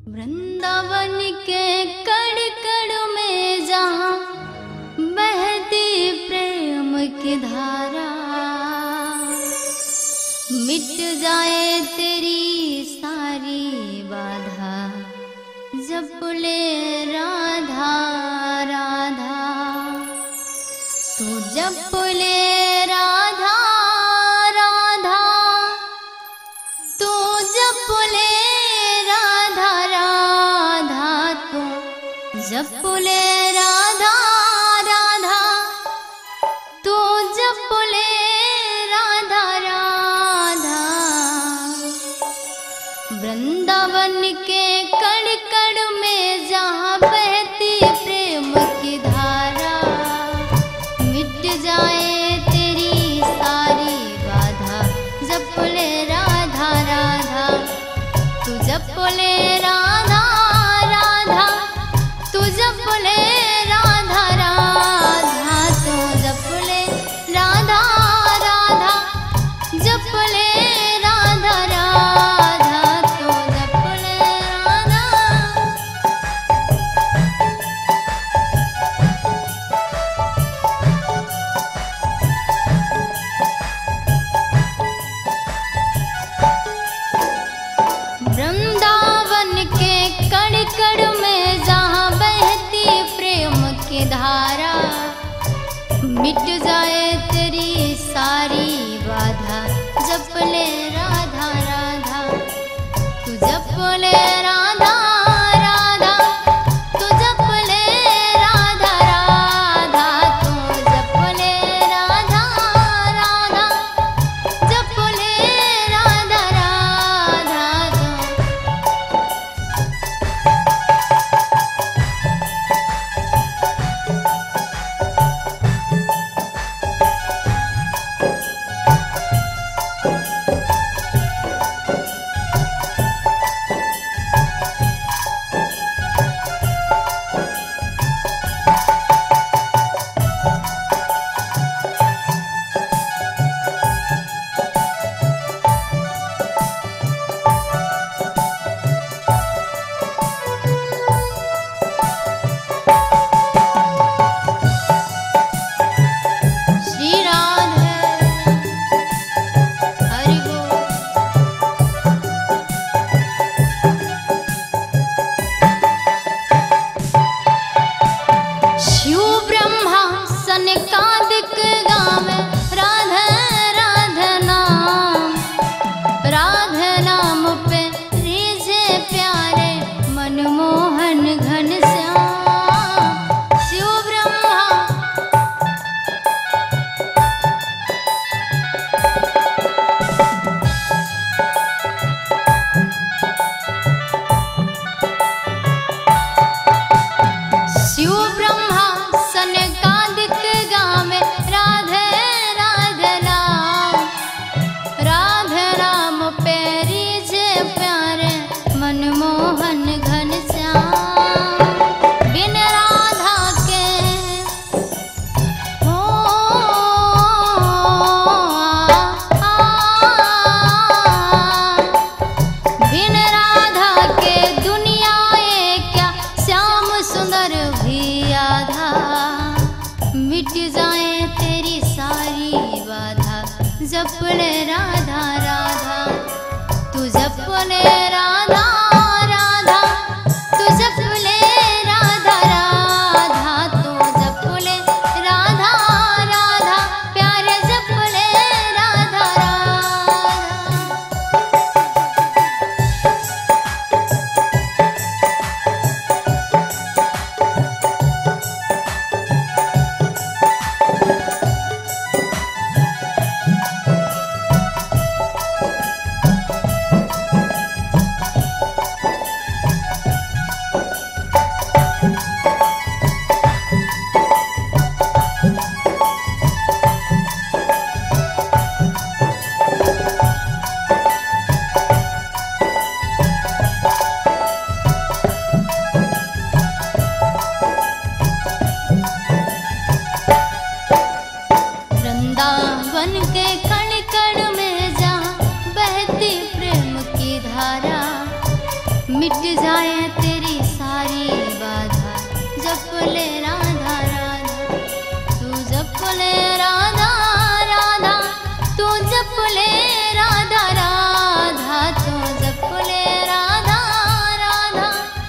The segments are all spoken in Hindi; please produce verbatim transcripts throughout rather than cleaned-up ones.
वृंदावन के कड़ कड़ में जहाँ बहती प्रेम की धारा, मिट जाए तेरी सारी बाधा, जप ले राधा राधा। तू जप ले राधा राधा, तू जप ले राधा राधा, तू जप ले राधा राधा, तू जप ले राधा राधा। वृंदावन के कड़ कड़ में जहाँ बहती प्रेम की धारा, मिट जाए तेरी सारी बाधा, जप ले राधा राधा। तू जप ले राधा राधा, तू जप ले राधा जाए तेरी सारी बाधा। जप ले राधा राधा, तू जप ले राधा राधा, तू जप ले राधा राधा, तू जप ले राधा राधा।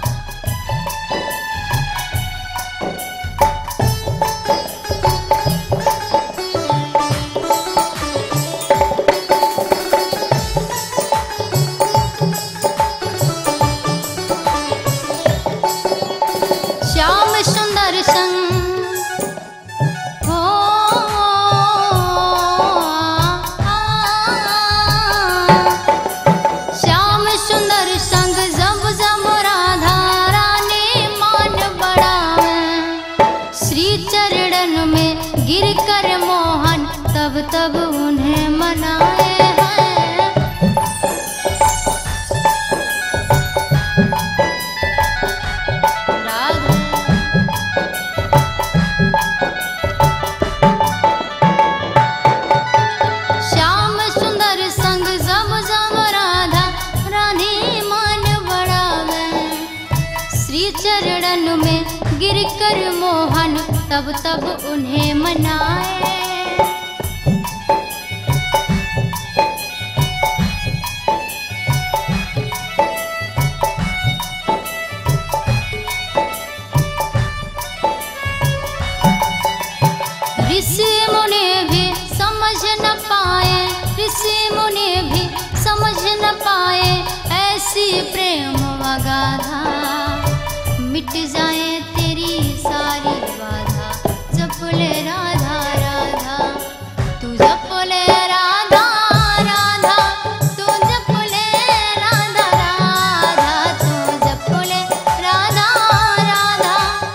श्याम सुंदर संग हो, श्याम सुंदर संग जब जब राधा रानी मान बढ़ावे। श्री चरणन में गिर कर मोहन तब तब उन्हें मनाए हैं। श्याम सुंदर संग जब जब राधा रानी मान बढ़ावे। श्री चरणन में गिर कर मोहन तब तब उन्हें मनाए। ऋषि मुनि भी समझ न पाए, ऋषि मुनि भी समझ न पाए, ऐसी प्रेम अगाधा। मिट जाए तेरी सारी बाधा। जप ले राधा राधा, तू जप ले राधा राधा, तू जप ले राधा राधा, तू जप ले राधा राधा।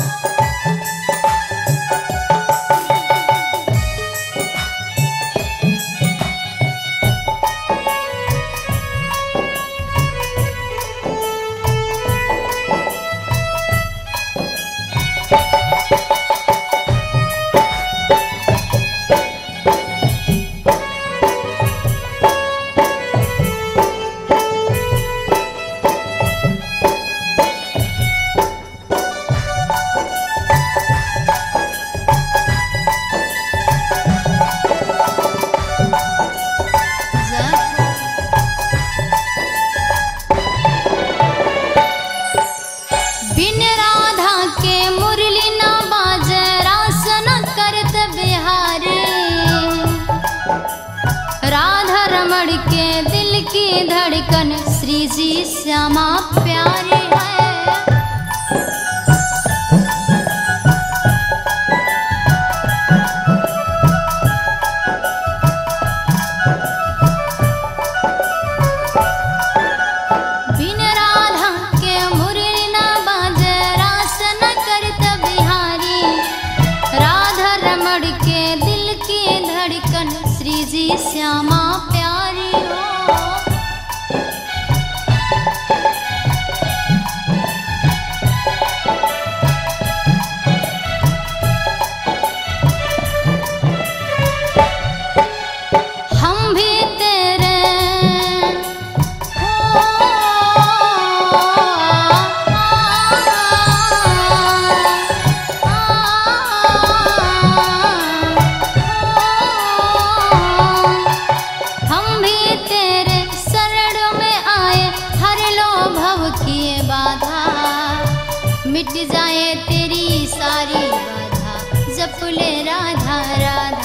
बिन राधा के मुरली न बाजे, रास न करत बिहारी। राधा रमण के दिल की धड़कन श्री जी श्यामा प्यारी है। बिन राधा के मुरली न बाजे, रास न करत बिहारी। राधा रमण के दिल की धड़कन श्री जी श्यामा प्यारी हो। हम भी तेरे हो, हम भी तेरे शरण में आए, हर लो भव किए बाधा। मिट जाए तेरी सारी बाधा। जप ले राधा राधा,